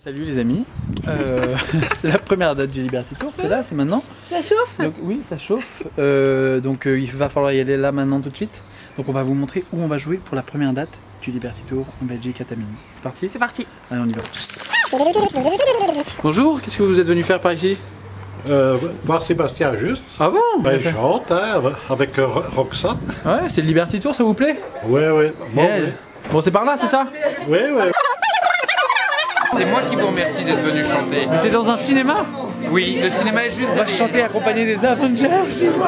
Salut les amis, c'est la première date du Liberty Tour, c'est là, c'est maintenant. Ça chauffe? Donc, oui, ça chauffe, il va falloir y aller là maintenant tout de suite. Donc on va vous montrer où on va jouer pour la première date du Liberty Tour en Belgique à Tamini. C'est parti? C'est parti. Allez, on y va. Bonjour, qu'est-ce que vous êtes venu faire par ici? Voir Sébastien juste. Ah bon? Ben, il chante hein, avec Roxa. Ouais, c'est le Liberty Tour, ça vous plaît? Ouais, ouais. Bon, Yeah. ouais. Bon, c'est par là, c'est ça? Ouais, ouais. C'est moi qui vous remercie d'être venu chanter. Mais c'est dans un cinéma? Oui, le cinéma est juste On va chanter accompagné des Avengers, tu vois.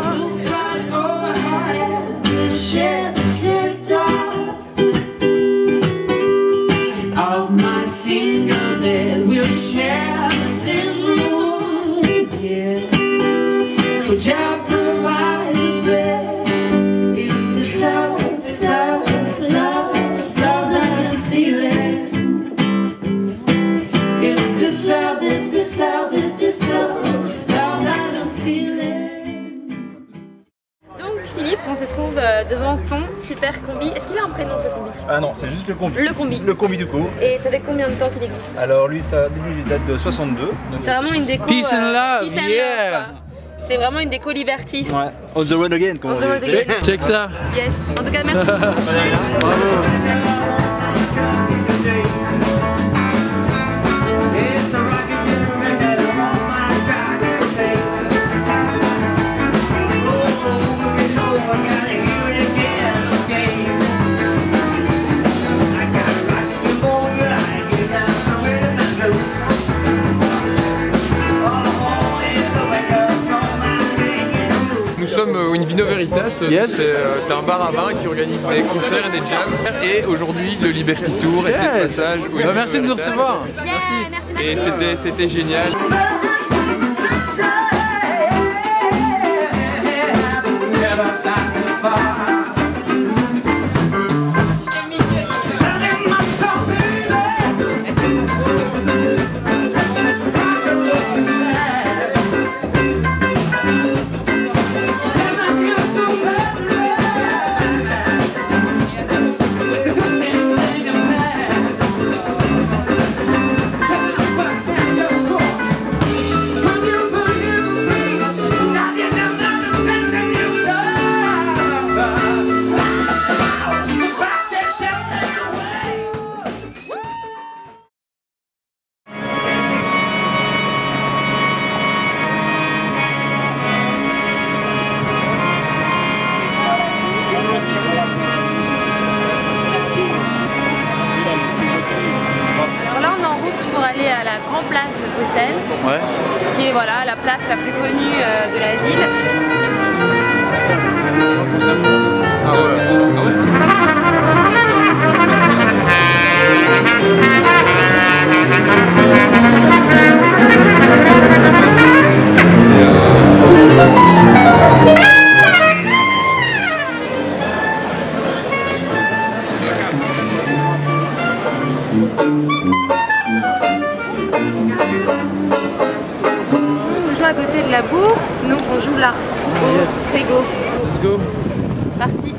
Philippe, on se trouve devant ton super combi. Est-ce qu'il a un prénom ce combi? Ah non, c'est juste le combi. Le combi. Le combi du coup. Et ça fait combien de temps qu'il existe? Alors lui, ça date de 62. C'est vraiment une déco. Peace and love, peace and yeah. love, quoi. C'est vraiment une déco Liberty. Ouais. On the road again, comme On on the road dit. again. Check ça. Yes. En tout cas, merci. Nous sommes au In Vino Veritas, Yes. c'est un bar à vin qui organise des concerts et des jams. Et aujourd'hui, le Liberty Tour était de Yes. passage au In Vino Merci de nous Veritas. recevoir. Yeah, merci. Et c'était génial. Alors là, on est en route pour aller à la Grand Place de Bruxelles, Ouais. qui est voilà la place la plus connue de la ville. On joue à côté de la bourse, nous on joue là, au Yes. frigo. Let's go. Parti.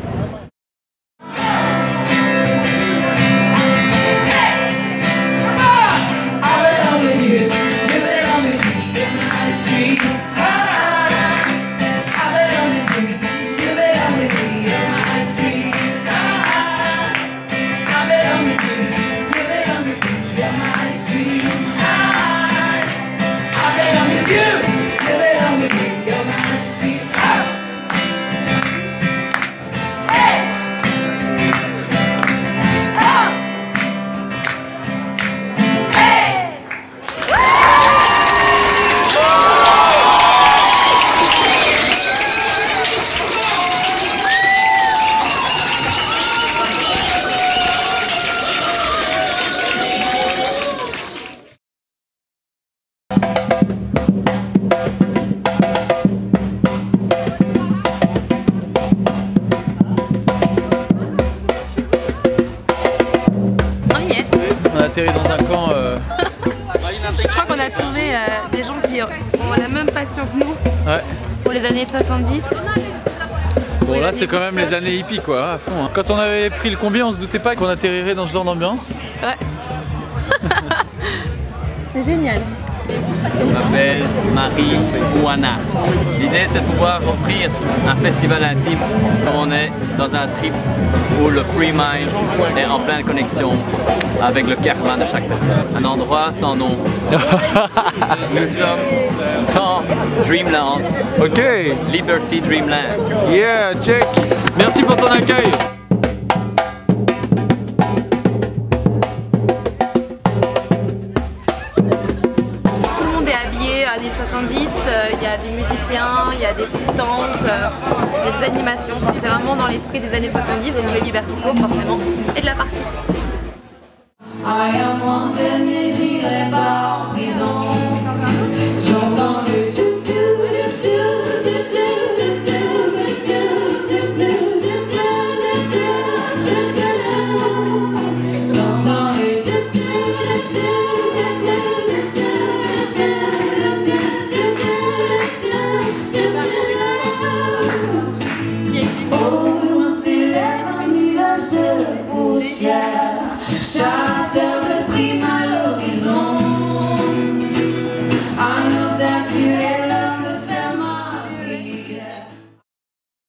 On y est. On a atterri dans un camp. Je crois qu'on a trouvé des gens qui ont la même passion que nous Ouais. pour les années 70. Bon là c'est quand même les années hippies quoi, à fond. Hein. Quand on avait pris le combi on se doutait pas qu'on atterrirait dans ce genre d'ambiance. Ouais. C'est génial. Je m'appelle Marie Ouana. L'idée c'est de pouvoir offrir un festival intime comme on est dans un trip où le Free Mind est en pleine connexion avec le karma de chaque personne. Un endroit sans nom. Nous sommes dans Dreamland. Ok. Liberty Dreamland. Yeah, check. Merci pour ton accueil. Années 70, il y a des musiciens, il y a des petites tentes, il y a des animations. Enfin, c'est vraiment dans l'esprit des années 70, donc le Liberty Tour forcément, et de la partie. Chasseur de